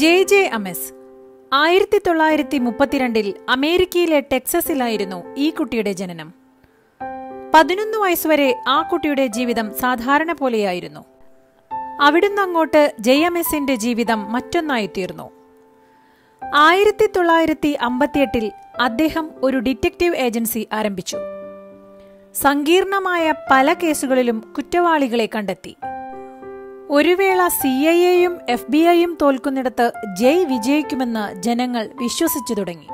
J അമെസ് 1932 അമേരിക്കയിലെ ടെക്സസിലായിരുന്നു ഈ കുട്ടിയുടെ ജനനം. 11 വയസ്സുവരെ ആ കുട്ടിയുടെ ജീവിതം സാധാരണ പോലെയായിരുന്നു. അവിടുന്ന് അങ്ങോട്ട് ജെ അമെസിന്റെ ജീവിതം മറ്റൊന്നായിത്തീർന്നു. 1958 അദ്ദേഹം ഒരു ഡിറ്റക്റ്റീവ് ഏജൻസി ആരംഭിച്ചു. സങ്കീർണമായ പല കേസുകളിലും കുറ്റവാളികളെ കണ്ടെത്തി. ഒരു വേള CIA-യും FBI-യും തോൽക്കുന്നിടത്ത് ജയ് വിജയിക്കുമെന്ന് ജനങ്ങൾ വിശ്വസിച്ചു തുടങ്ങി.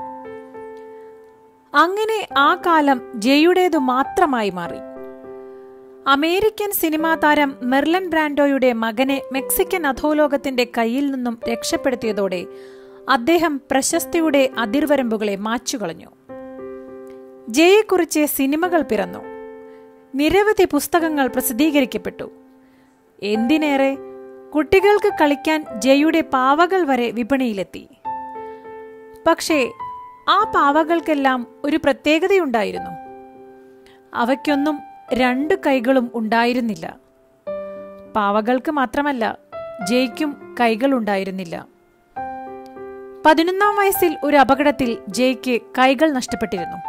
അങ്ങനെ ആ കാലം ജയുടേതു മാത്രമായി മാറി. അമേരിക്കൻ സിനിമാ താരം മെർലൻ ബ്രാൻഡോയുടെ മകനെ മെക്സിക്കൻ അധോലോകത്തിന്റെ കയ്യിൽ നിന്നും രക്ഷപ്പെടുത്തിയതോടെ അദ്ദേഹം പ്രശസ്തിയുടെ അതിർവരമ്പുകളെ മാച്ചുകളഞ്ഞു. ജയെക്കുറിച്ച് സിനിമകൾ പിറന്നു. നിരവധി പുസ്തകങ്ങൾ പ്രസിദ്ധീകരിക്കപ്പെട്ടു. എന്തിനേറെ, കുട്ടികൾക്ക് കളിക്കാൻ ജയുടെ പാവകൾ വരെ വിപണിയിലെത്തി. പക്ഷേ ആ പാവകൾക്കെല്ലാം ഒരു പ്രത്യേകതയുണ്ടായിരുന്നു. അവയ്ക്കൊന്നും 2 കൈകളും ഉണ്ടായിരുന്നില്ല. പാവകൾക്ക് മാത്രമല്ല, ജയ്ക്കും കൈകളുണ്ടായിരുന്നില്ല. 11ാം വയസ്സിൽ ഒരു അപകടത്തിൽ ജയ്ക്ക് കൈകൾ നഷ്ടപ്പെട്ടിരുന്നു.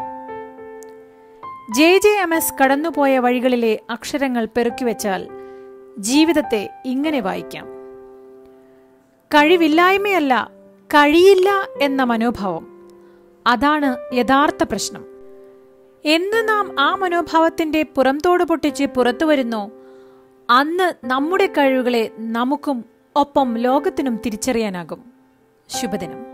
ജെ അമെസ് കടന്നുപോയ വഴികളിലെ അക്ഷരങ്ങൾ പെറുക്കിവെച്ചാൽ ജീവിതത്തെ ഇങ്ങനെ വായിക്കാം: കഴിവില്ലായ്മയല്ല, കഴിയില്ല എന്ന മനോഭാവം. അതാണ് യഥാർത്ഥ പ്രശ്നം. എന്ന് നാം ആ മനോഭാവത്തിന്റെ പുറംതോട് പൊട്ടിച്ച് പുറത്തു വരുന്നോ, അന്ന് നമ്മുടെ കഴിവുകളെ നമുക്കും ഒപ്പം ലോകത്തിനും തിരിച്ചറിയാനാകും. ശുഭദിനം.